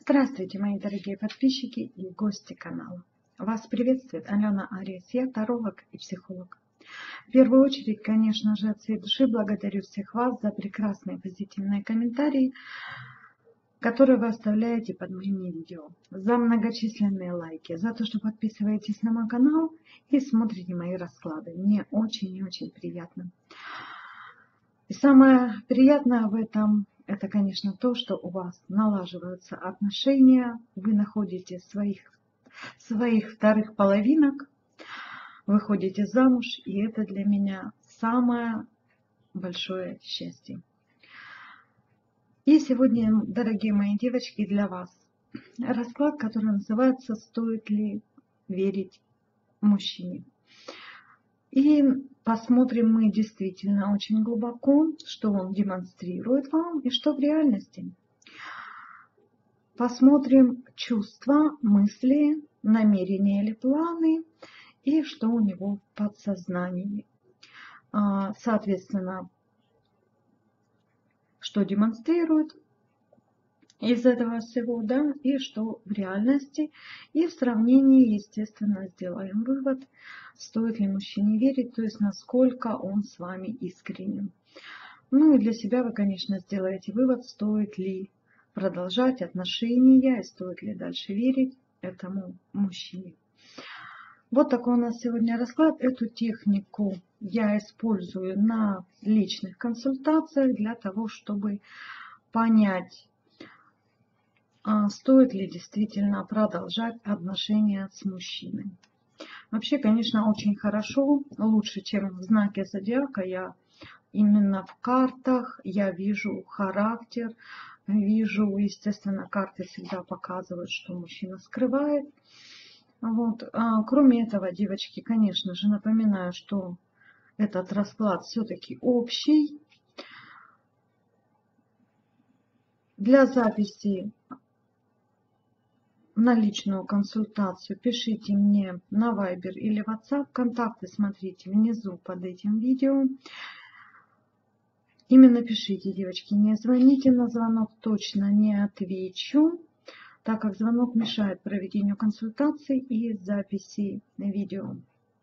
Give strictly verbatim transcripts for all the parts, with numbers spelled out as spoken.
Здравствуйте, мои дорогие подписчики и гости канала. Вас приветствует Алена Ариес, я таролог и психолог. В первую очередь, конечно же, от всей души благодарю всех вас за прекрасные позитивные комментарии, которые вы оставляете под моими видео, за многочисленные лайки, за то, что подписываетесь на мой канал и смотрите мои расклады. Мне очень и очень приятно. И самое приятное в этом, это, конечно, то, что у вас налаживаются отношения, вы находите своих, своих вторых половинок, выходите замуж, и это для меня самое большое счастье. И сегодня, дорогие мои девочки, для вас расклад, который называется «Стоит ли верить мужчине?». И посмотрим мы действительно очень глубоко, что он демонстрирует вам и что в реальности. Посмотрим чувства, мысли, намерения или планы и что у него в подсознании. Соответственно, что демонстрирует из этого всего, да, и что в реальности. И в сравнении, естественно, сделаем вывод, стоит ли мужчине верить, то есть насколько он с вами искренен. Ну и для себя вы, конечно, сделаете вывод, стоит ли продолжать отношения, и стоит ли дальше верить этому мужчине. Вот такой у нас сегодня расклад. Эту технику я использую на личных консультациях для того, чтобы понять, стоит ли действительно продолжать отношения с мужчиной. Вообще, конечно, очень хорошо, лучше, чем в знаке зодиака. Я именно в картах, я вижу характер, вижу, естественно, карты всегда показывают, что мужчина скрывает. Вот. А, кроме этого, девочки, конечно же, напоминаю, что этот расклад все-таки общий. Для записи на личную консультацию пишите мне на Viber или WhatsApp. Контакты смотрите внизу под этим видео. Именно пишите, девочки, не звоните на звонок, точно не отвечу, так как звонок мешает проведению консультаций и записи видео.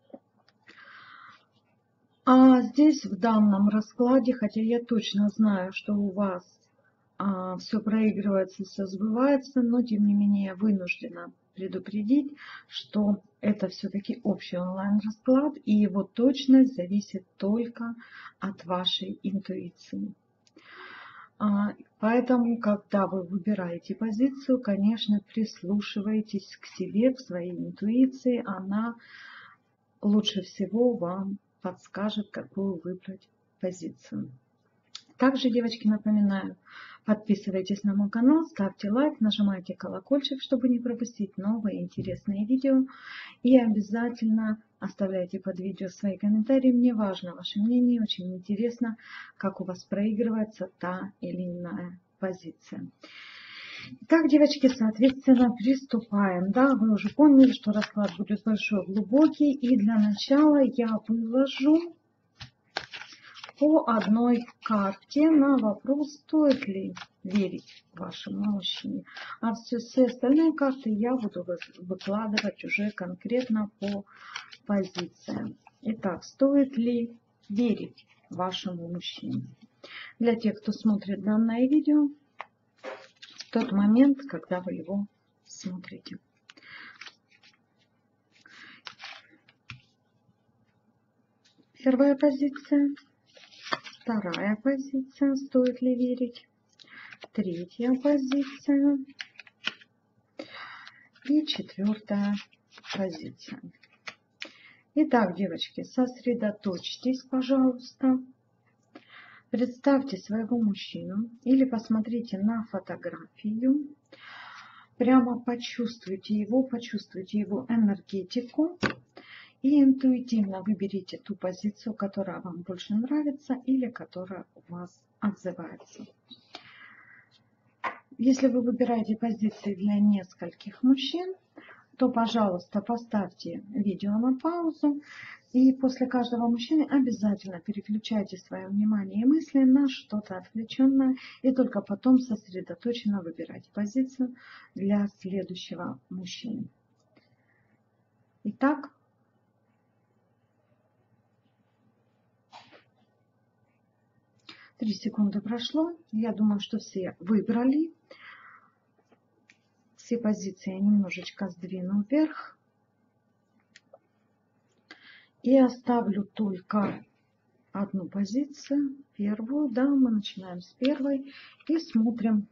А здесь в данном раскладе, хотя я точно знаю, что у вас а, все проигрывается, все сбывается, но тем не менее я вынуждена предупредить, что это все-таки общий онлайн-расклад, и его точность зависит только от вашей интуиции. А, поэтому, когда вы выбираете позицию, конечно, прислушивайтесь к себе, к своей интуиции, она лучше всего вам подскажет, какую выбрать позицию. Также, девочки, напоминаю, подписывайтесь на мой канал, ставьте лайк, нажимайте колокольчик, чтобы не пропустить новые интересные видео. И обязательно оставляйте под видео свои комментарии. Мне важно ваше мнение, очень интересно, как у вас проигрывается та или иная позиция. Так, девочки, соответственно, приступаем. Да, вы уже поняли, что расклад будет большой, глубокий. И для начала я выложу по одной карте на вопрос, стоит ли верить вашему мужчине. А все, все остальные карты я буду выкладывать уже конкретно по позициям. Итак, стоит ли верить вашему мужчине? Для тех, кто смотрит данное видео, в тот момент, когда вы его смотрите. Первая позиция. Вторая позиция, стоит ли верить. Третья позиция. И четвертая позиция. Итак, девочки, сосредоточьтесь, пожалуйста. Представьте своего мужчину или посмотрите на фотографию. Прямо почувствуйте его, почувствуйте его энергетику. И интуитивно выберите ту позицию, которая вам больше нравится или которая у вас отзывается. Если вы выбираете позиции для нескольких мужчин, то, пожалуйста, поставьте видео на паузу. И после каждого мужчины обязательно переключайте свое внимание и мысли на что-то отвлеченное. И только потом сосредоточенно выбирайте позицию для следующего мужчины. Итак, три секунды прошло. Я думаю, что все выбрали. Все позиции я немножечко сдвину вверх. И оставлю только одну позицию, первую. Да, мы начинаем с первой и смотрим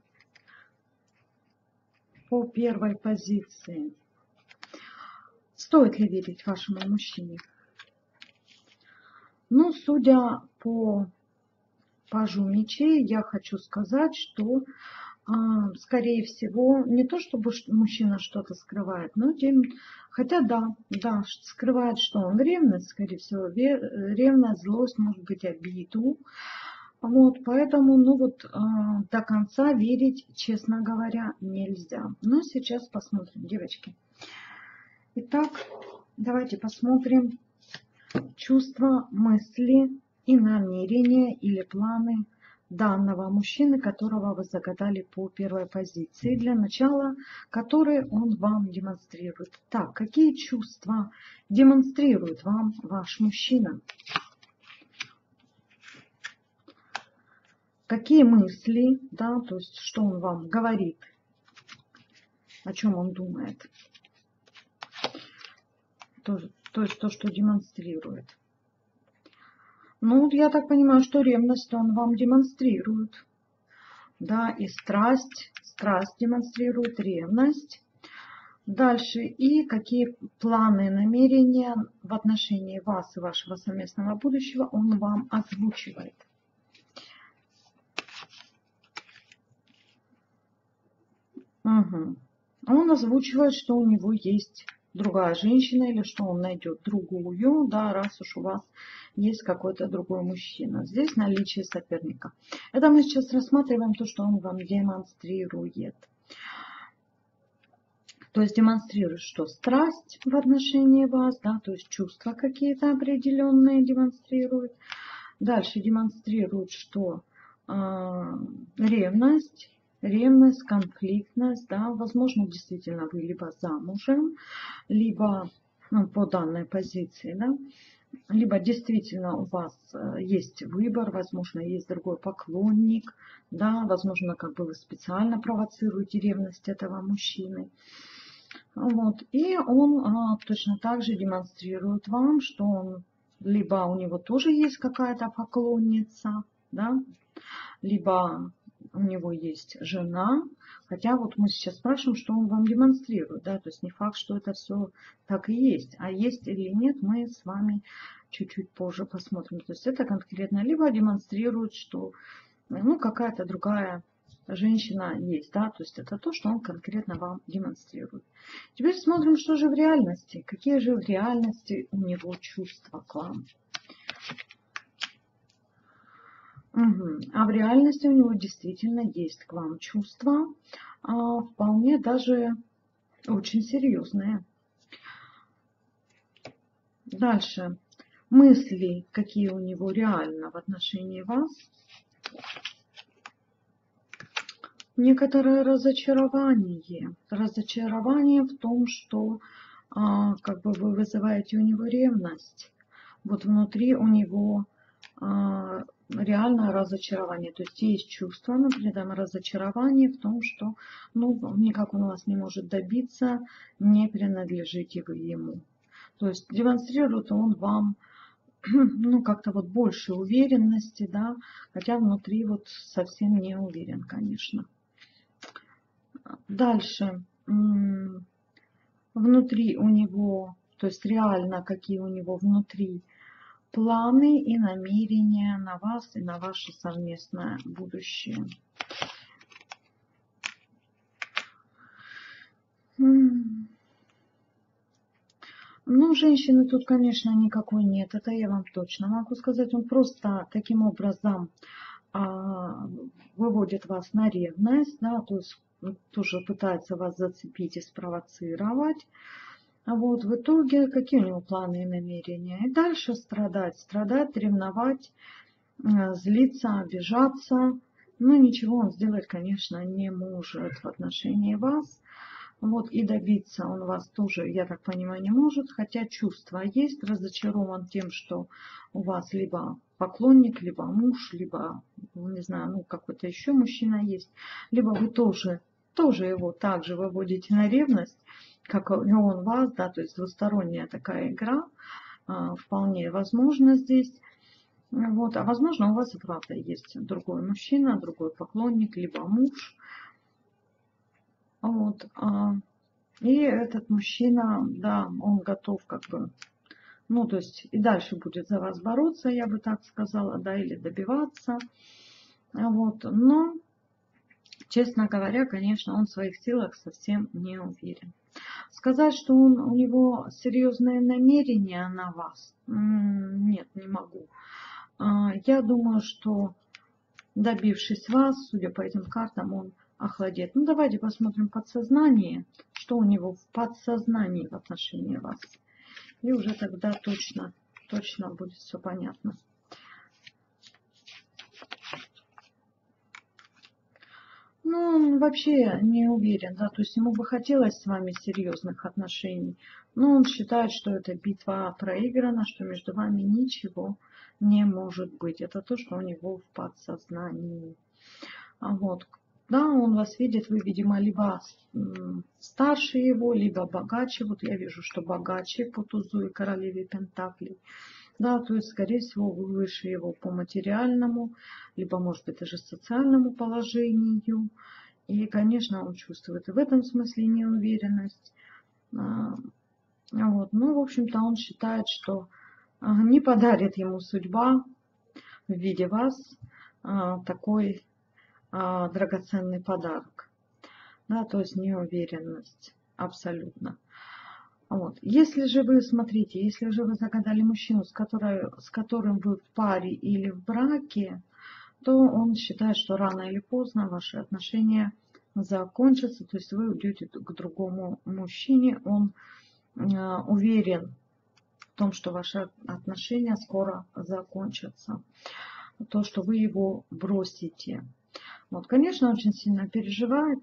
по первой позиции. Стоит ли верить вашему мужчине? Ну, судя по пажу мечей, я хочу сказать, что скорее всего, не то чтобы мужчина что-то скрывает, но тем, хотя да, да, скрывает, что он ревность, скорее всего, ревность, злость, может быть, обиду. Вот, поэтому, ну вот, до конца верить, честно говоря, нельзя. Но сейчас посмотрим, девочки. Итак, давайте посмотрим чувства, мысли и намерения или планы данного мужчины, которого вы загадали по первой позиции. Для начала, которые он вам демонстрирует. Так, какие чувства демонстрирует вам ваш мужчина? Какие мысли, да, то есть что он вам говорит, о чем он думает. То, то есть то, что демонстрирует. Ну, я так понимаю, что ревность он вам демонстрирует. Да, и страсть, страсть демонстрирует, ревность. Дальше, и какие планы, намерения в отношении вас и вашего совместного будущего он вам озвучивает. Угу. Он озвучивает, что у него есть другая женщина или что он найдет другую, да, раз уж у вас есть какой-то другой мужчина. Здесь наличие соперника. Это мы сейчас рассматриваем то, что он вам демонстрирует. То есть демонстрирует, что страсть в отношении вас, да, то есть чувства какие-то определенные демонстрирует. Дальше демонстрирует, что э, ревность. Ревность, конфликтность, да, возможно, действительно вы либо замужем, либо ну, по данной позиции, да, либо действительно у вас есть выбор, возможно, есть другой поклонник, да, возможно, как бы вы специально провоцируете ревность этого мужчины. Вот. И он а, точно так же демонстрирует вам, что он либо у него тоже есть какая-то поклонница, да, либо у него есть жена, хотя вот мы сейчас спрашиваем, что он вам демонстрирует, да, то есть не факт, что это все так и есть, а есть или нет, мы с вами чуть-чуть позже посмотрим. То есть это конкретно либо демонстрирует, что ну, какая-то другая женщина есть, да, то есть это то, что он конкретно вам демонстрирует. Теперь смотрим, что же в реальности, какие же в реальности у него чувства к вам. Угу. А в реальности у него действительно есть к вам чувства, а, вполне даже очень серьезные. Дальше. Мысли, какие у него реально в отношении вас. Некоторое разочарование. Разочарование в том, что а, как бы вы вызываете у него ревность. Вот внутри у него а, реальное разочарование. То есть есть чувство, например, разочарование в том, что ну, никак он вас не может добиться, не принадлежите вы ему. То есть демонстрирует он вам ну, как-то вот больше уверенности, да, хотя внутри вот совсем не уверен, конечно. Дальше. Внутри у него, то есть реально какие у него внутри планы и намерения на вас и на ваше совместное будущее. Ну, женщины тут, конечно, никакой нет. Это я вам точно могу сказать. Он просто таким образом а, выводит вас на ревность, да, то есть тоже пытается вас зацепить и спровоцировать. Вот, в итоге, какие у него планы и намерения? И дальше страдать, страдать, ревновать, злиться, обижаться. Но ничего он сделать, конечно, не может в отношении вас. Вот, и добиться он вас тоже, я так понимаю, не может, хотя чувства есть, разочарован тем, что у вас либо поклонник, либо муж, либо, не знаю, ну какой-то еще мужчина есть, либо вы тоже, тоже его также выводите на ревность, как и он вас, да, то есть двусторонняя такая игра, вполне возможно здесь. Вот, а возможно у вас и правда есть другой мужчина, другой поклонник, либо муж. Вот, и этот мужчина, да, он готов как бы, ну, то есть и дальше будет за вас бороться, я бы так сказала, да, или добиваться. Вот, но, честно говоря, конечно, он в своих силах совсем не уверен. Сказать, что он, у него серьезные намерения на вас, нет, не могу. Я думаю, что добившись вас, судя по этим картам, он охладеет. Ну, давайте посмотрим подсознание, что у него в подсознании в отношении вас. И уже тогда точно, точно будет все понятно. Ну, он вообще не уверен, да, то есть ему бы хотелось с вами серьезных отношений, но он считает, что эта битва проиграна, что между вами ничего не может быть. Это то, что у него в подсознании. Вот. Да, он вас видит, вы, видимо, либо старше его, либо богаче. Вот я вижу, что богаче по тузу и королеве пентаклей. Да, то есть, скорее всего, вы выше его по материальному, либо, может быть, даже социальному положению. И, конечно, он чувствует и в этом смысле неуверенность. Вот. Ну, в общем-то, он считает, что не подарит ему судьба в виде вас такой драгоценный подарок. Да, то есть неуверенность абсолютно. Вот. Если же вы, смотрите, если же вы загадали мужчину, с, которой, с которым вы в паре или в браке, то он считает, что рано или поздно ваши отношения закончатся, то есть вы уйдете к другому мужчине, он э, уверен в том, что ваши отношения скоро закончатся, то, что вы его бросите. Вот, конечно, очень сильно переживает.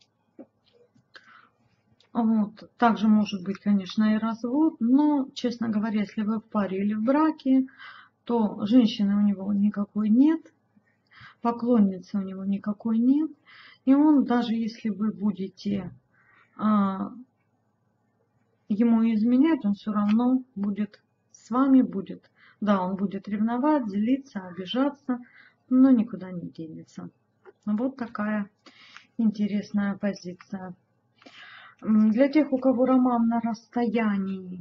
Вот. Также может быть, конечно, и развод, но, честно говоря, если вы в паре или в браке, то женщины у него никакой нет, поклонницы у него никакой нет, и он, даже если вы будете а, ему изменять, он все равно будет с вами, будет, да, он будет ревновать, злиться, обижаться, но никуда не денется. Вот такая интересная позиция. Для тех, у кого роман на расстоянии,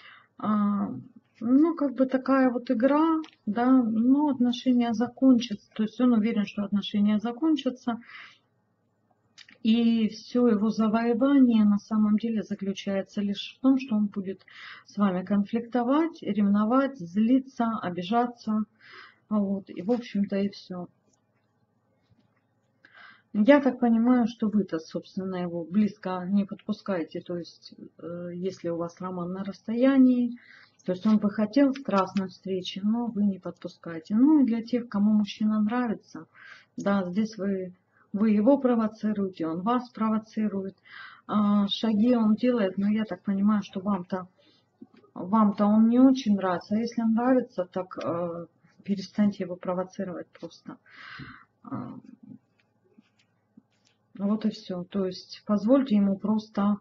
ну, как бы такая вот игра, да, но отношения закончатся, то есть он уверен, что отношения закончатся, и все его завоевание на самом деле заключается лишь в том, что он будет с вами конфликтовать, ревновать, злиться, обижаться, вот, и в общем-то и все. Я так понимаю, что вы-то, собственно, его близко не подпускаете. То есть, э, если у вас роман на расстоянии, то есть он бы хотел страстной встречи, но вы не подпускаете. Ну и для тех, кому мужчина нравится, да, здесь вы, вы его провоцируете, он вас провоцирует. А, шаги он делает, но я так понимаю, что вам-то вам-то он не очень нравится. А если нравится, так э, перестаньте его провоцировать просто. Вот и все. То есть позвольте ему просто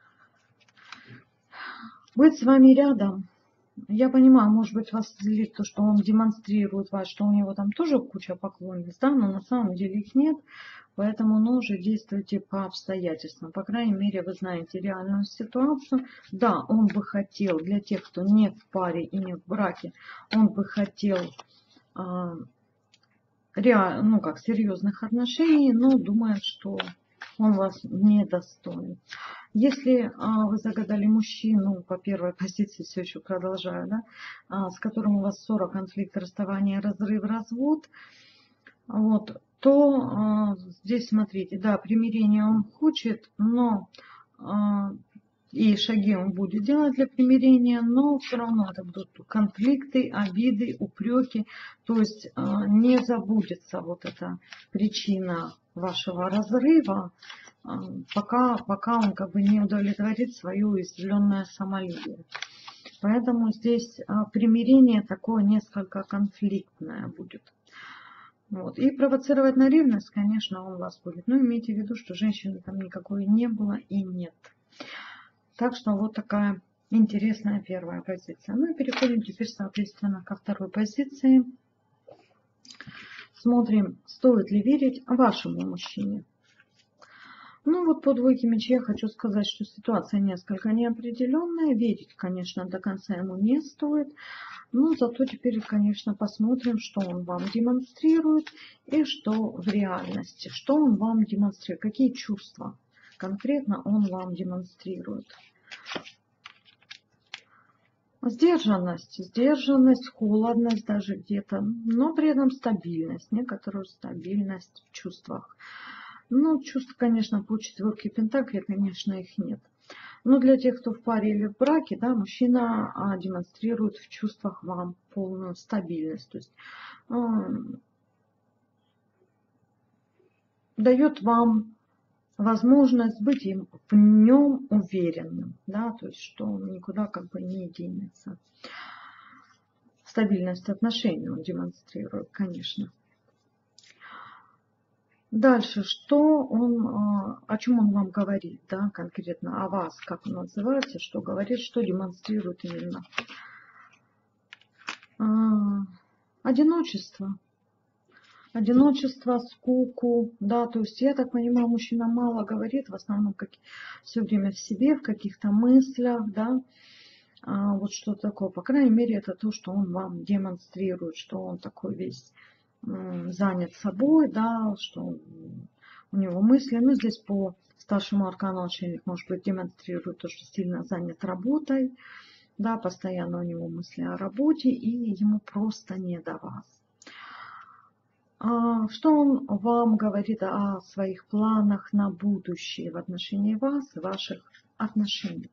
быть с вами рядом. Я понимаю, может быть, вас злит то, что он демонстрирует вас, что у него там тоже куча поклонниц, да, но на самом деле их нет. Поэтому, ну, уже действуйте по обстоятельствам. По крайней мере, вы знаете реальную ситуацию. Да, он бы хотел, для тех, кто не в паре и не в браке, он бы хотел э, реаль, ну, как серьезных отношений, но думает, что он вас не достоин. Если а, вы загадали мужчину, по первой позиции все еще продолжаю, да, а, с которым у вас ссора, конфликт, расставание, разрыв, развод, вот, то э, здесь смотрите, да, примирение он хочет, но э, и шаги он будет делать для примирения, но все равно это будут конфликты, обиды, упреки, то есть э, не забудется вот эта причина вашего разрыва, э, пока, пока он как бы не удовлетворит свое уязвленное самолюбие. Поэтому здесь э, примирение такое несколько конфликтное будет. Вот. И провоцировать на ревность, конечно, он вас будет. Но имейте в виду, что женщины там никакой не было и нет. Так что вот такая интересная первая позиция. Ну и переходим теперь, соответственно, ко второй позиции. Смотрим, стоит ли верить вашему мужчине. Ну вот по двойке мечей я хочу сказать, что ситуация несколько неопределенная. Верить, конечно, до конца ему не стоит. Но зато теперь, конечно, посмотрим, что он вам демонстрирует и что в реальности. Что он вам демонстрирует, какие чувства конкретно он вам демонстрирует. Сдержанность, сдержанность, холодность даже где-то, но при этом стабильность, некоторую стабильность в чувствах. Ну, чувств, конечно, по четверке пентаклей, конечно, их нет. Но для тех, кто в паре или в браке, да, мужчина а, демонстрирует в чувствах вам полную стабильность. То есть а, дает вам возможность быть им в нем уверенным, да, то есть что он никуда как бы не денется. Стабильность отношений он демонстрирует, конечно. Дальше, что он, о чем он вам говорит, да, конкретно о вас, как он называется, что говорит, что демонстрирует именно. Одиночество. Одиночество, скуку, да, то есть, я так понимаю, мужчина мало говорит, в основном как, все время в себе, в каких-то мыслях, да, а, вот что такое, по крайней мере, это то, что он вам демонстрирует, что он такой весь м, занят собой, да, что у него мысли, ну, здесь по старшему аркану отшельник, может быть, демонстрирует то, что сильно занят работой, да, постоянно у него мысли о работе, и ему просто не до вас. Что он вам говорит о своих планах на будущее в отношении вас и ваших отношений?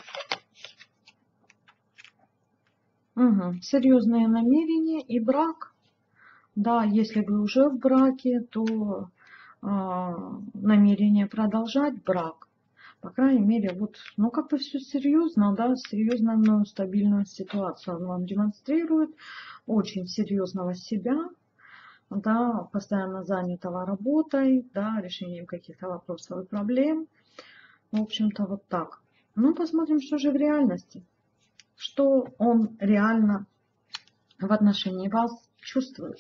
Угу. Серьезные намерения и брак. Да, если вы уже в браке, то э, намерение продолжать брак. По крайней мере, вот, ну как бы все серьезно, да, серьезную стабильную ситуацию он вам демонстрирует, очень серьезного себя. Да, постоянно занятого работой, да, решением каких-то вопросов и проблем. В общем-то, вот так. Ну, посмотрим, что же в реальности. Что он реально в отношении вас чувствует.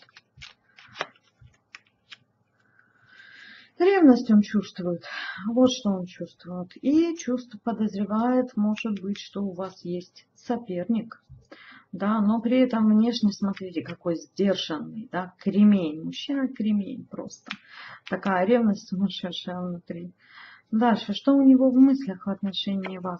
Ревность он чувствует. Вот что он чувствует. И чувство подозревает, может быть, что у вас есть соперник. Да, но при этом внешне, смотрите, какой сдержанный, да, кремень. Мужчина кремень просто. Такая ревность сумасшедшая внутри. Дальше, что у него в мыслях в отношении вас?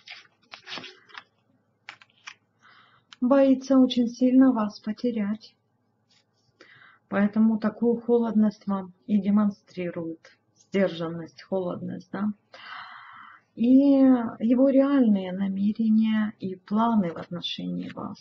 Боится очень сильно вас потерять. Поэтому такую холодность вам и демонстрирует. Сдержанность, холодность, да. И его реальные намерения и планы в отношении вас.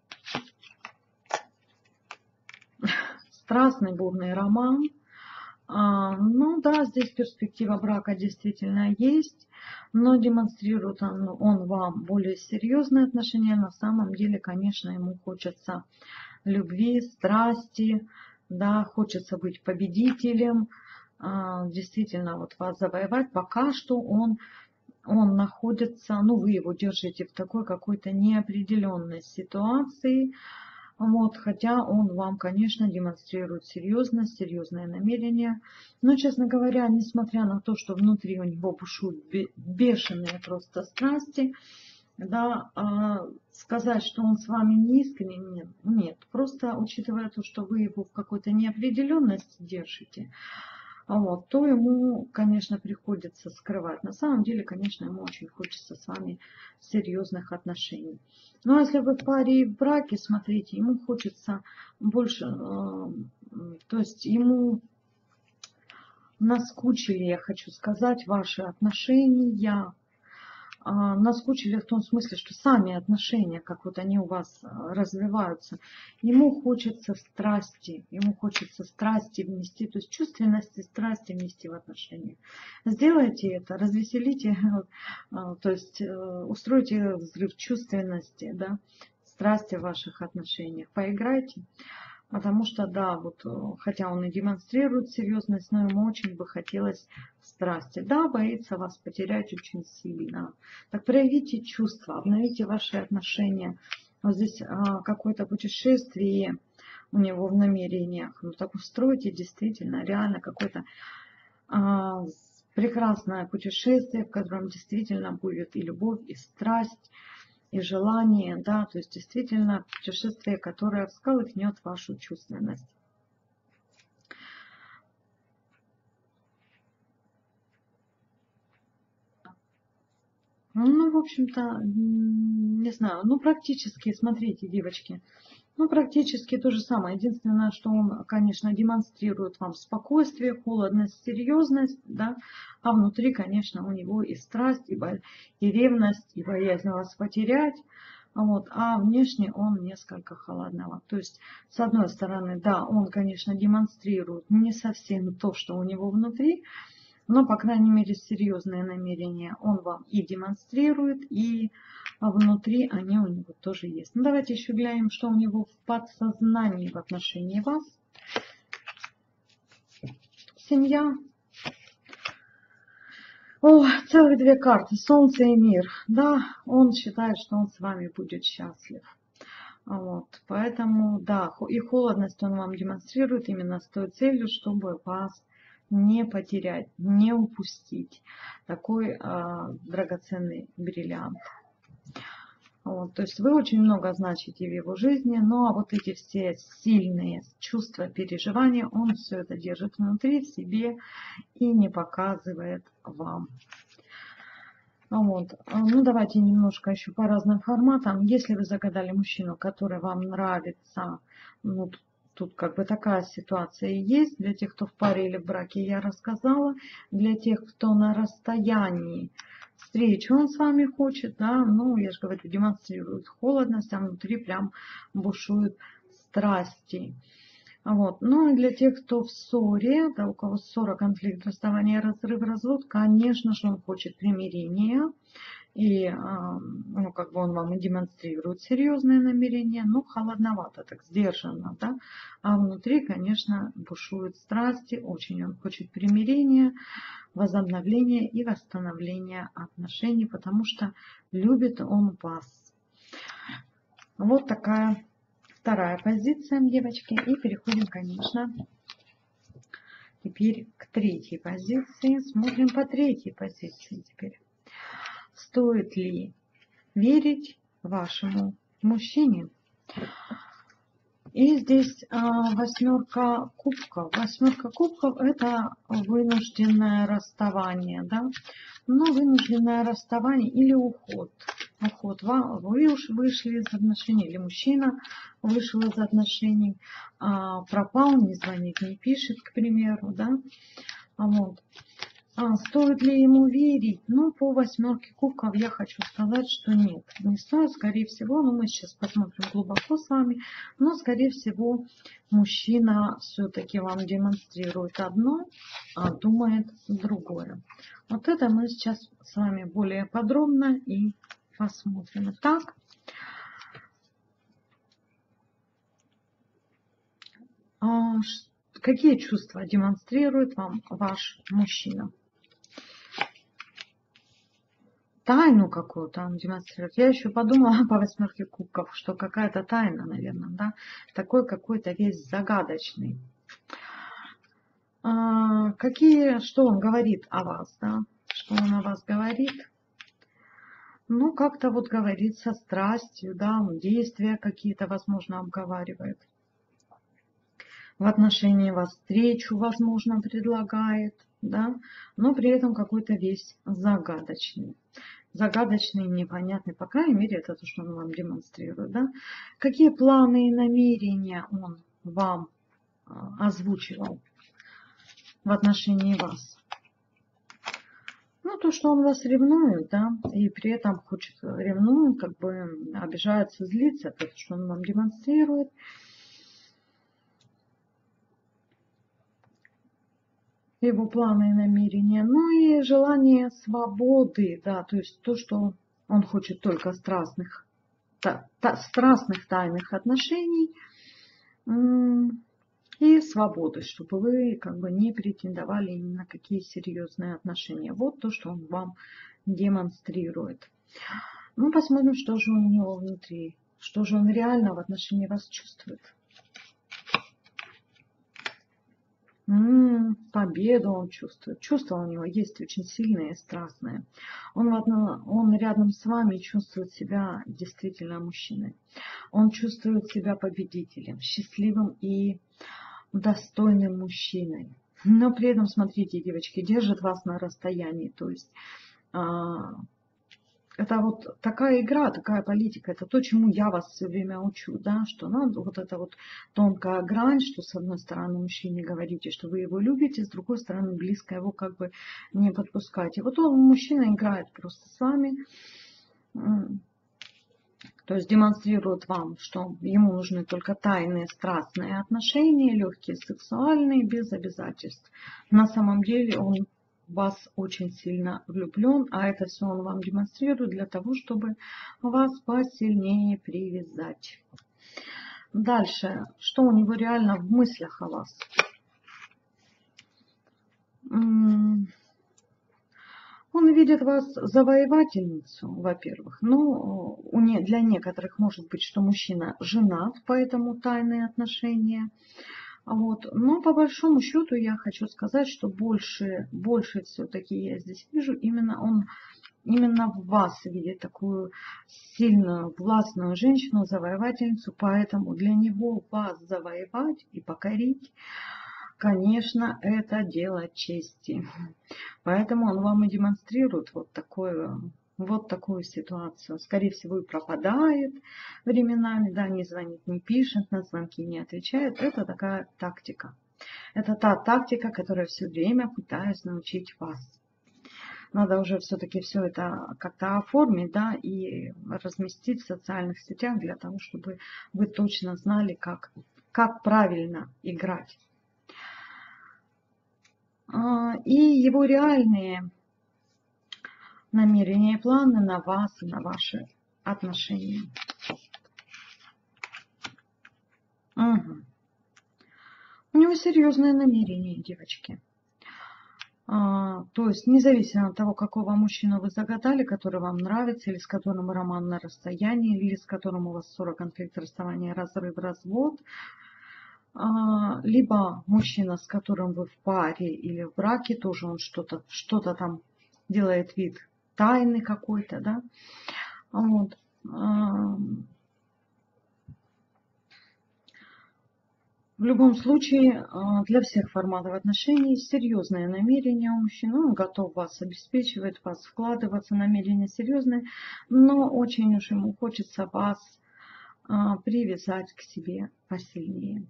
Страстный бурный роман. А, ну да, здесь перспектива брака действительно есть, но демонстрирует он, он вам более серьезные отношения. На самом деле, конечно, ему хочется любви, страсти, да, хочется быть победителем, а, действительно вот вас завоевать. Пока что он Он находится, ну вы его держите в такой какой-то неопределенной ситуации, вот, хотя он вам, конечно, демонстрирует серьезность, серьезное намерение. Но, честно говоря, несмотря на то, что внутри у него бушуют бешеные просто страсти, да, сказать, что он с вами не искренен, нет, нет. Просто учитывая то, что вы его в какой-то неопределенности держите, вот, то ему, конечно, приходится скрывать. На самом деле, конечно, ему очень хочется с вами серьезных отношений. Но если вы в паре и в браке, смотрите, ему хочется больше, э, то есть ему наскучили, я хочу сказать, ваши отношения. Наскучили в том смысле, что сами отношения, как вот они у вас развиваются, ему хочется страсти, ему хочется страсти внести, то есть чувственности, страсти внести в отношения. Сделайте это, развеселите, то есть устройте взрыв чувственности, да, страсти в ваших отношениях, поиграйте. Потому что, да, вот, хотя он и демонстрирует серьезность, но ему очень бы хотелось страсти. Да, боится вас потерять очень сильно. Так проявите чувства, обновите ваши отношения. Вот здесь а, какое-то путешествие у него в намерениях. Ну так устройте действительно, реально какое-то а, прекрасное путешествие, в котором действительно будет и любовь, и страсть, и желание, да, то есть действительно путешествие, которое всколыхнет вашу чувственность. Ну, в общем-то, не знаю, ну, практически, смотрите, девочки, ну, практически то же самое. Единственное, что он, конечно, демонстрирует вам спокойствие, холодность, серьезность, да, а внутри, конечно, у него и страсть, и, бо... и ревность, и боязнь вас потерять. Вот, а внешне он несколько холодноват. То есть, с одной стороны, да, он, конечно, демонстрирует не совсем то, что у него внутри, но, по крайней мере, серьезные намерения он вам и демонстрирует, и внутри они у него тоже есть. Ну, давайте еще глянем, что у него в подсознании в отношении вас. Семья. О, целых две карты. Солнце и мир. Да, он считает, что он с вами будет счастлив. Вот, поэтому, да, и холодность он вам демонстрирует именно с той целью, чтобы вас не потерять, не упустить такой а, драгоценный бриллиант. Вот, то есть вы очень много значите в его жизни, но вот эти все сильные чувства, переживания, он все это держит внутри, в себе и не показывает вам. Вот. Ну, давайте немножко еще по разным форматам. Если вы загадали мужчину, который вам нравится, ну, тут как бы такая ситуация и есть. Для тех, кто в паре или в браке, я рассказала. Для тех, кто на расстоянии встречи, он с вами хочет, да, ну, я же говорю, демонстрирует холодность, а внутри прям бушуют страсти. Вот. Ну и для тех, кто в ссоре, да, у кого ссора, конфликт, расставание, разрыв, развод, конечно же, он хочет примирения. И, ну, как бы он вам и демонстрирует серьезные намерения, но холодновато, так сдержанно, да. А внутри, конечно, бушуют страсти, очень он хочет примирения, возобновления и восстановления отношений, потому что любит он вас. Вот такая вторая позиция, девочки. И переходим, конечно, теперь к третьей позиции. Смотрим по третьей позиции теперь. Стоит ли верить вашему мужчине? И здесь а, восьмерка кубков. Восьмерка кубков – это вынужденное расставание, да? Но вынужденное расставание или уход. Уход. Вы уж вышли из отношений, или мужчина вышел из отношений, а, пропал, не звонит, не пишет, к примеру, да? А вот. А, стоит ли ему верить? Ну, по восьмерке кубков я хочу сказать, что нет. Не стоит, скорее всего, ну, мы сейчас посмотрим глубоко с вами, но, скорее всего, мужчина все-таки вам демонстрирует одно, а думает другое. Вот это мы сейчас с вами более подробно и посмотрим. Итак, а, какие чувства демонстрирует вам ваш мужчина? Тайну какую-то он демонстрирует. Я еще подумала по восьмерке кубков, что какая-то тайна, наверное, да, такой какой-то весь загадочный. А, какие, что он говорит о вас, да, что он о вас говорит? Ну, как-то вот говорит со страстью, да, действия какие-то, возможно, обговаривает. В отношении вас встречу, возможно, предлагает, да, но при этом какой-то весь загадочный. Загадочный, непонятный, по крайней мере, это то, что он вам демонстрирует, да. Какие планы и намерения он вам озвучивал? в отношении вас. Ну, то, что он вас ревнует, да, и при этом хочет, ревнует, как бы обижается, злится, то, что он вам демонстрирует. Его планы и намерения. Ну и желание свободы, да, то есть то, что он хочет только страстных, та, та, страстных тайных отношений и свободы, чтобы вы как бы не претендовали ни на какие серьезные отношения. Вот то, что он вам демонстрирует. Ну, посмотрим, что же у него внутри, что же он реально в отношении вас чувствует. М-м, победу он чувствует. Чувства у него есть очень сильные и страстные. Он, он рядом с вами чувствует себя действительно мужчиной. Он чувствует себя победителем, счастливым и достойным мужчиной. Но при этом, смотрите, девочки, держит вас на расстоянии. То есть а, это вот такая игра, такая политика. Это то, чему я вас все время учу, да, что надо вот эта вот тонкая грань, что с одной стороны мужчине говорите, что вы его любите, с другой стороны близко его как бы не подпускайте. Вот он, мужчина, играет просто с вами. То есть демонстрирует вам, что ему нужны только тайные, страстные отношения, легкие, сексуальные, без обязательств. На самом деле он в вас очень сильно влюблен, а это все он вам демонстрирует для того, чтобы вас посильнее привязать. Дальше, что у него реально в мыслях о вас? Он видит вас завоевательницу, во-первых. Ну, для некоторых может быть, что мужчина женат, поэтому тайные отношения. Вот. Но по большому счету я хочу сказать, что больше, больше все-таки я здесь вижу, именно он именно в вас видит такую сильную, властную женщину, завоевательницу, поэтому для него вас завоевать и покорить, конечно, это дело чести. Поэтому он вам и демонстрирует вот такую, вот такую ситуацию. Скорее всего, и пропадает временами, да, не звонит, не пишет, на звонки не отвечает. Это такая тактика. Это та тактика, которую все время пытаюсь научить вас. Надо уже все-таки все это как-то оформить, да, и разместить в социальных сетях для того, чтобы вы точно знали, как, как правильно играть. И его реальные намерения и планы на вас и на ваши отношения. Угу. У него серьезные намерения, девочки. А, то есть, независимо от того, какого мужчину вы загадали, который вам нравится, или с которым роман на расстоянии, или с которым у вас ссора, конфликт, расставание, разрыв, развод, а, либо мужчина, с которым вы в паре или в браке, тоже он что-то что-то там делает вид тайны какой-то, да, вот. В любом случае, для всех форматов отношений серьезные намерения у мужчины, он готов вас обеспечивать, вас вкладываться, намерения серьезные, но очень уж ему хочется вас привязать к себе посильнее.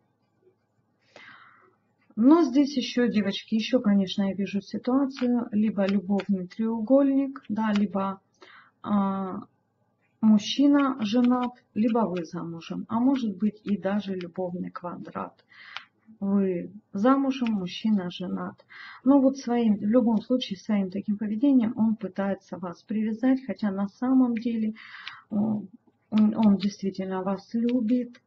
Но здесь еще, девочки, еще, конечно, я вижу ситуацию, либо любовный треугольник, да, либо а, мужчина женат, либо вы замужем, а может быть и даже любовный квадрат. Вы замужем, мужчина женат. Но вот своим, в любом случае, своим таким поведением он пытается вас привязать, хотя на самом деле он, он действительно вас любит,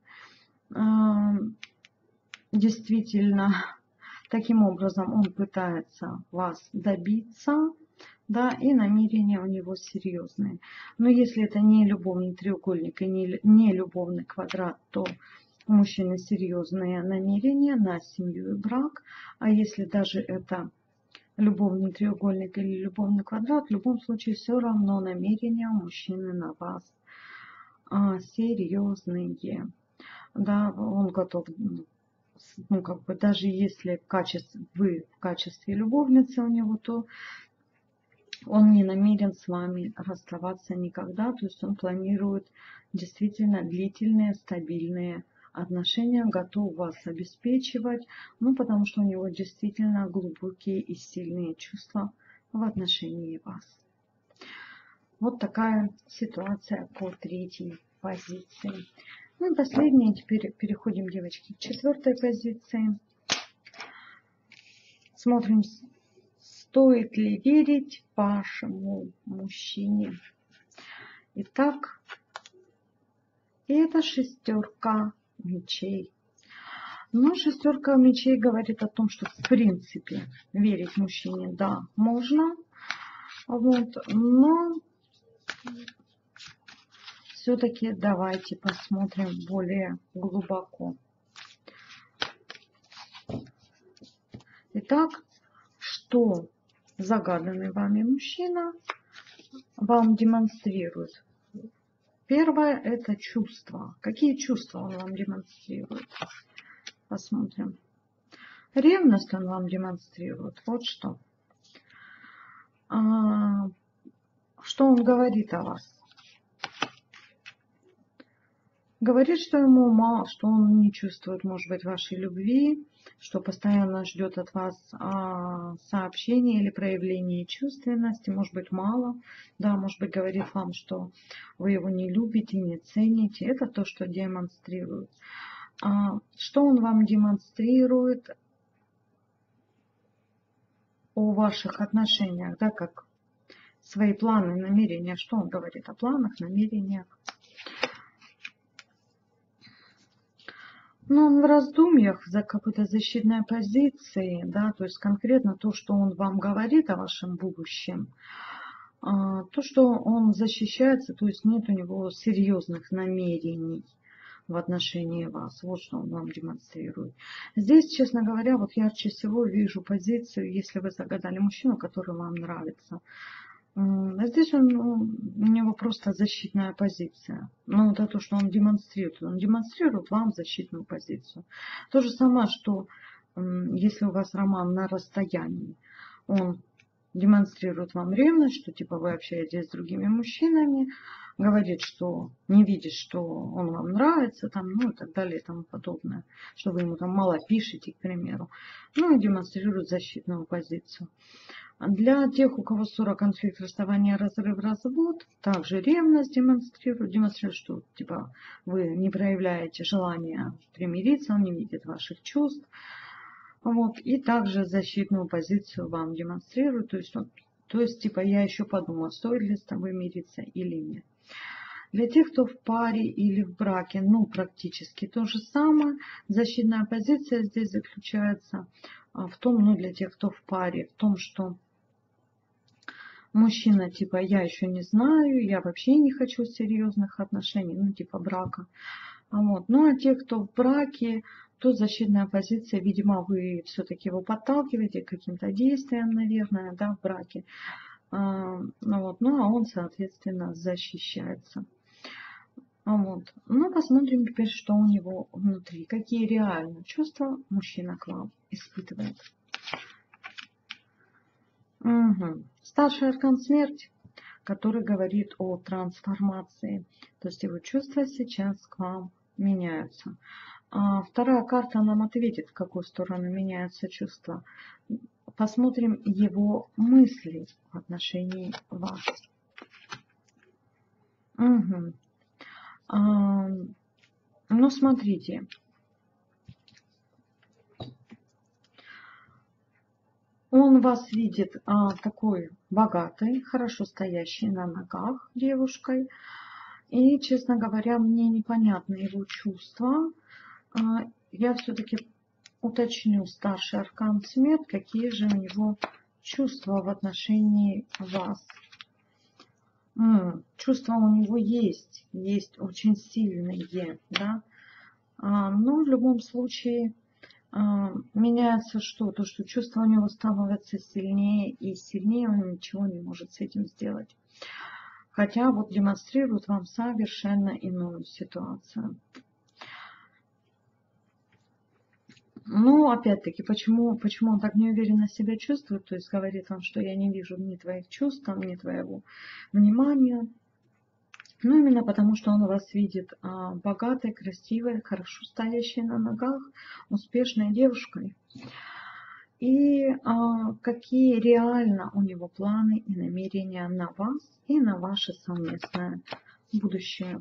действительно. Таким образом, он пытается вас добиться, да, и намерения у него серьезные. Но если это не любовный треугольник и не, не любовный квадрат, то у мужчины серьезные намерения на семью и брак. А если даже это любовный треугольник или любовный квадрат, в любом случае все равно намерения у мужчины на вас а, серьезные. Да, он готов... Ну, как бы даже если в качестве, вы в качестве любовницы у него, то он не намерен с вами расставаться никогда. То есть он планирует действительно длительные, стабильные отношения, готов вас обеспечивать, ну, потому что у него действительно глубокие и сильные чувства в отношении вас. Вот такая ситуация по третьей позиции. Ну и последнее, теперь переходим, девочки, к четвертой позиции. Смотрим, стоит ли верить вашему мужчине. Итак, это шестерка мечей. Но шестерка мечей говорит о том, что в принципе верить мужчине, да, можно. Вот, но все-таки давайте посмотрим более глубоко. Итак, что загаданный вами мужчина вам демонстрирует? Первое – это чувства. Какие чувства он вам демонстрирует? Посмотрим. Ревность он вам демонстрирует. Вот что. А, что он говорит о вас? Говорит, что ему мало, что он не чувствует, может быть, вашей любви, что постоянно ждет от вас а, сообщения или проявления чувственности, может быть, мало. Да, может быть, говорит вам, что вы его не любите, не цените. Это то, что демонстрирует. А, что он вам демонстрирует о ваших отношениях, да, как свои планы, намерения. Что он говорит о планах, намерениях? Ну, он в раздумьях за какой-то защитной позиции, да, то есть конкретно то, что он вам говорит о вашем будущем, то, что он защищается, то есть нет у него серьезных намерений в отношении вас. Вот что он вам демонстрирует. Здесь, честно говоря, вот ярче всего вижу позицию, если вы загадали мужчину, который вам нравится. А здесь он, ну, у него просто защитная позиция. Ну, это то, что он демонстрирует. Он демонстрирует вам защитную позицию. То же самое, что если у вас роман на расстоянии, он демонстрирует вам ревность, что типа вы общаетесь с другими мужчинами, говорит, что не видит, что он вам нравится, там, ну и так далее и тому подобное, что вы ему там мало пишете, к примеру. Ну и демонстрирует защитную позицию. Для тех, у кого ссора, конфликт, расставание, разрыв, развод, также ревность демонстрирует, демонстрирует, что типа вы не проявляете желания примириться, он не видит ваших чувств. Вот, и также защитную позицию вам демонстрирует, то есть, он, то есть типа я еще подумала, стоит ли с тобой мириться или нет. Для тех, кто в паре или в браке, ну практически то же самое. Защитная позиция здесь заключается в том, ну для тех, кто в паре, в том, что мужчина типа я еще не знаю, я вообще не хочу серьезных отношений, ну типа брака. Вот. Ну а те, кто в браке, то защитная позиция, видимо, вы все-таки его подталкиваете к каким-то действиям, наверное, да, в браке. А, ну, вот. Ну а он, соответственно, защищается. Вот. Ну, посмотрим теперь, что у него внутри. Какие реально чувства мужчина к вам испытывает. Угу. Старший аркан смерти, который говорит о трансформации. То есть его чувства сейчас к вам меняются. А вторая карта нам ответит, в какую сторону меняются чувства. Посмотрим его мысли в отношении вас. Угу. А, ну, смотрите. Он вас видит а, такой богатой, хорошо стоящей на ногах девушкой. И, честно говоря, мне непонятны его чувства. А, я все-таки уточню старший аркан смерть, какие же у него чувства в отношении вас. М-м, чувства у него есть, есть очень сильные, да. А, но в любом случае а, меняется что? То, что чувства у него становятся сильнее и сильнее, он ничего не может с этим сделать. Хотя вот демонстрирует вам совершенно иную ситуацию. Ну, опять-таки, почему, почему он так неуверенно себя чувствует? То есть говорит вам, что я не вижу ни твоих чувств, ни твоего внимания. Ну, именно потому, что он вас видит а, богатой, красивой, хорошо стоящей на ногах, успешной девушкой. И а, какие реально у него планы и намерения на вас и на ваше совместное будущее.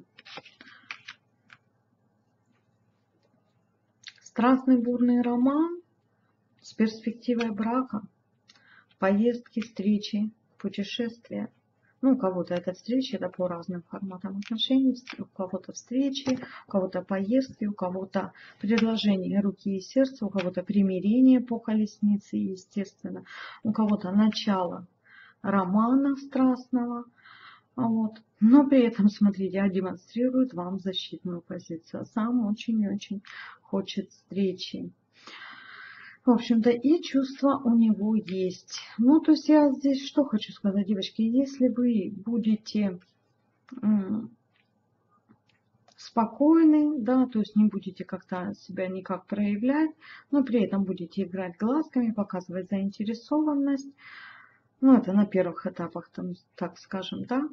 Страстный бурный роман с перспективой брака, поездки, встречи, путешествия. Ну, у кого-то это встречи, это по разным форматам отношений, у кого-то встречи, у кого-то поездки, у кого-то предложение руки и сердца, у кого-то примирение по колеснице, естественно, у кого-то начало романа страстного. Вот. Но при этом, смотрите, демонстрирует вам защитную позицию. Сам очень-очень хочет встречи. В общем-то, и чувства у него есть. Ну, то есть я здесь что хочу сказать, девочки, если вы будете спокойны, да, то есть не будете как-то себя никак проявлять, но при этом будете играть глазками, показывать заинтересованность, ну, это на первых этапах, там, так скажем, да,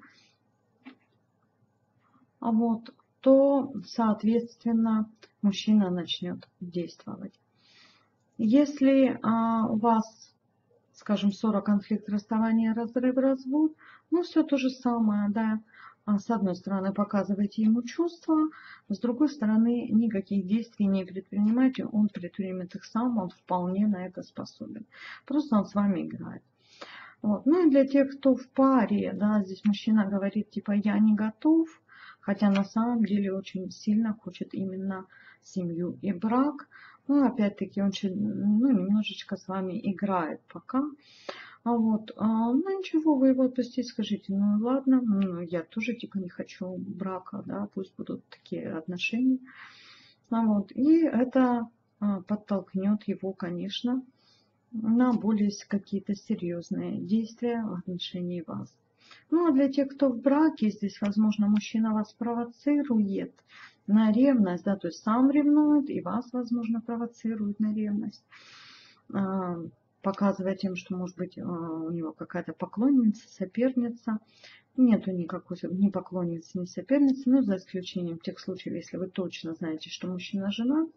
а вот, то, соответственно, мужчина начнет действовать. Если а, у вас, скажем, ссора, конфликт, расставание, разрыв, развод, ну, все то же самое, да. С одной стороны, показывайте ему чувства, с другой стороны, никаких действий не предпринимайте, он предпримет их сам, он вполне на это способен. Просто он с вами играет. Вот. Ну и для тех, кто в паре, да, здесь мужчина говорит, типа, я не готов, хотя на самом деле очень сильно хочет именно семью и брак. Ну, опять-таки, он ну, немножечко с вами играет пока. А вот, а, ну ничего, вы его отпустите, скажите, ну ладно, ну, я тоже типа не хочу брака, да, пусть будут такие отношения. А вот, и это а, подтолкнет его, конечно, на более какие-то серьезные действия в отношении вас. Ну, а для тех, кто в браке, здесь, возможно, мужчина вас провоцирует на ревность, да, то есть сам ревнует и вас, возможно, провоцирует на ревность, показывая тем, что, может быть, у него какая-то поклонница, соперница. Нету никакой ни поклонницы, ни соперницы, но за исключением тех случаев, если вы точно знаете, что мужчина женат.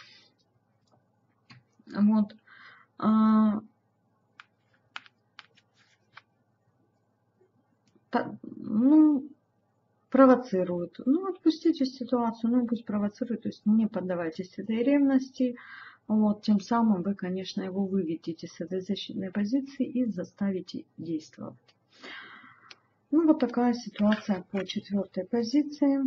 Вот. Ну, провоцирует. Ну, отпустите ситуацию, ну, пусть провоцирует, то есть не поддавайтесь этой ревности. Вот, тем самым вы, конечно, его выведете с этой защитной позиции и заставите действовать. Ну, вот такая ситуация по четвертой позиции.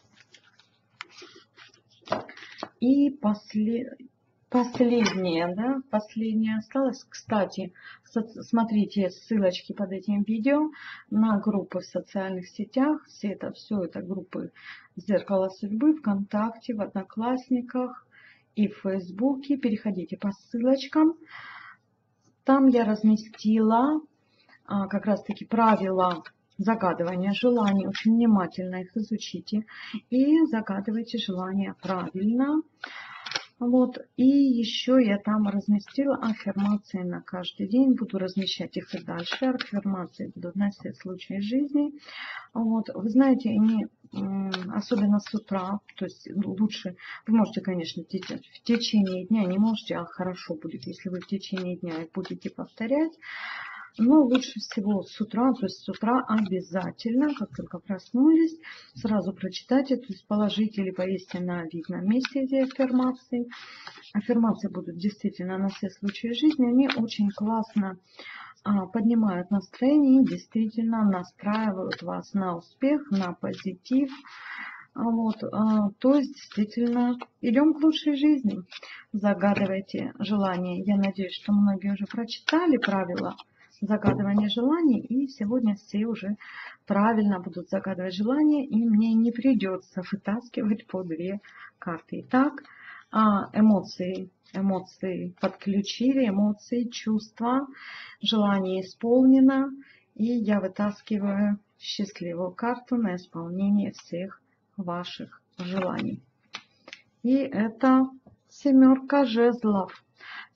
И после... Последнее, да, последнее осталось. Кстати, смотрите ссылочки под этим видео на группы в социальных сетях. Все это, все это группы Зеркало судьбы, ВКонтакте, в Одноклассниках и в Фейсбуке. Переходите по ссылочкам. Там я разместила а, как раз таки правила загадывания желаний. Очень внимательно их изучите и загадывайте желания правильно. Вот, и еще я там разместила аффирмации на каждый день. Буду размещать их и дальше. Аффирмации будут на все случаи жизни. Вот, вы знаете, они, особенно с утра, то есть лучше, вы можете, конечно, в течение дня, не можете, а хорошо будет, если вы в течение дня их будете повторять. Но лучше всего с утра, то есть с утра обязательно, как только проснулись, сразу прочитайте, то есть положите или повесьте на видном месте эти аффирмации. Аффирмации будут действительно на все случаи жизни, они очень классно а, поднимают настроение и действительно настраивают вас на успех, на позитив. Вот, а, то есть действительно идем к лучшей жизни. Загадывайте желания. Я надеюсь, что многие уже прочитали правила загадывание желаний, и сегодня все уже правильно будут загадывать желания, и мне не придется вытаскивать по две карты. Итак, эмоции, эмоции подключили, эмоции, чувства, желание исполнено, и я вытаскиваю счастливую карту на исполнение всех ваших желаний. И это семерка жезлов.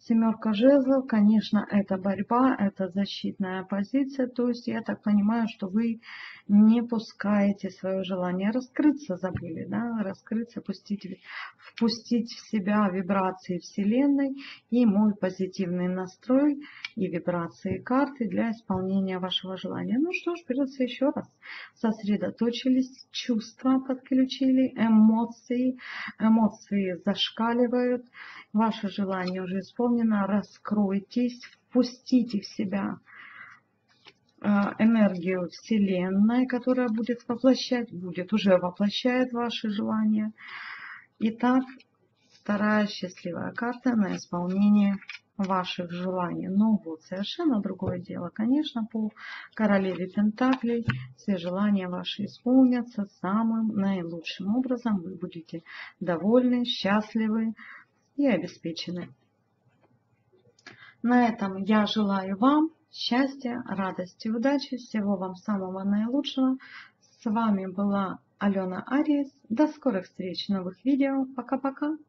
Семерка жезлов, конечно, это борьба, это защитная позиция. То есть я так понимаю, что вы не пускаете свое желание раскрыться, забыли, да, раскрыться, пустить, впустить в себя вибрации Вселенной и мой позитивный настрой и вибрации карты для исполнения вашего желания. Ну что ж, придется еще раз. Сосредоточились, чувства подключили, эмоции, эмоции зашкаливают. Ваше желание уже исполнено. Раскройтесь, впустите в себя энергию Вселенной, которая будет воплощать, будет, уже воплощает ваши желания. Итак, вторая счастливая карта на исполнение ваших желаний. Ну вот, совершенно другое дело. Конечно, по королеве Пентаклей все желания ваши исполнятся самым наилучшим образом. Вы будете довольны, счастливы и обеспечены. На этом я желаю вам счастья, радости, удачи, всего вам самого наилучшего. С вами была Алена Ариес. До скорых встреч в новых видео. Пока-пока.